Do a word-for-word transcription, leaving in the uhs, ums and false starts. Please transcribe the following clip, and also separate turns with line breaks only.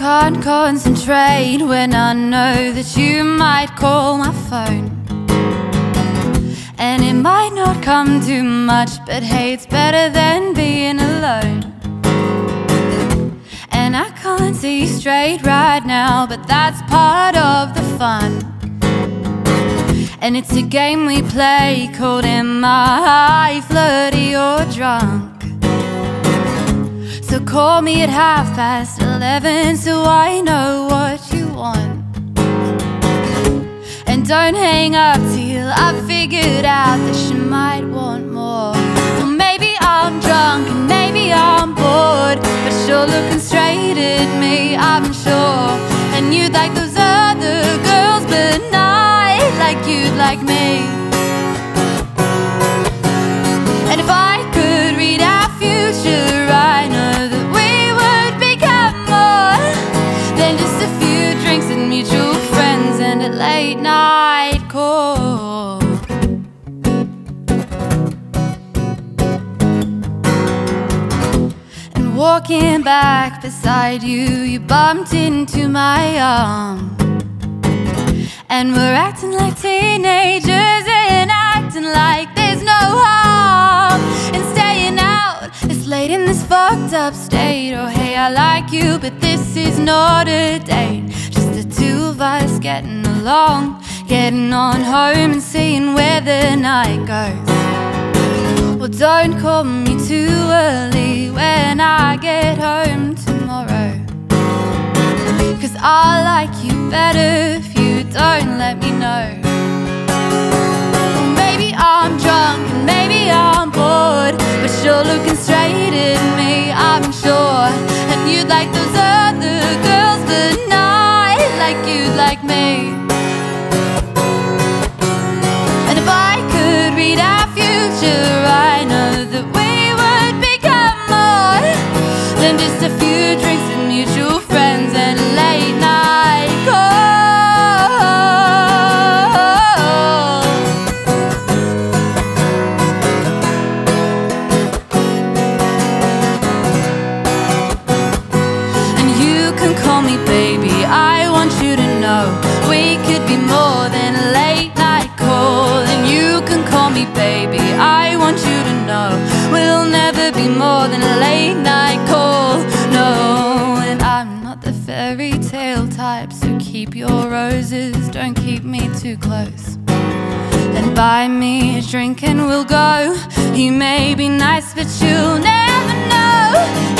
can't concentrate when I know that you might call my phone. And it might not come to much, but hey, it's better than being alone. And I can't see straight right now, but that's part of the fun. And it's a game we play called Am I flirty or drunk? So call me at half past eleven so I know what you want. And don't hang up till I've figured out that you might want more. Well, maybe I'm drunk and maybe I'm bored, but you're looking straight at me, I'm sure. And you'd like those other girls, but not like you'd like me. And if I could read our future, I know that we would become more than just a few drinks and mutual friends and a late night call. And walking back beside you, you bumped into my arm. And we're acting like teenagers and acting like there's no harm in staying out this late in this fucked up state. Oh hey, I like you, but this is not a date. Just the two of us getting along, getting on home and seeing where the night goes. Well, don't call me too early when I get home tomorrow, 'cause I like you better if you don't let me know. Well, maybe I'm drunk and maybe I'm bored, but you're looking straight at me, I'm sure. And you'd like those other girls, but not like you'd like me. And if I could read our future, I know that we would become more than just a few drinks and mutual friends and a late night call. And you can call me baby, I want you to know we could be more than a late night call. And you can call me baby, I want you to know we'll never be more than a late night call. No, and I'm not the fairy tale type, so keep your roses, don't keep me too close. And buy me a drink and we'll go. You may be nice, but you'll never know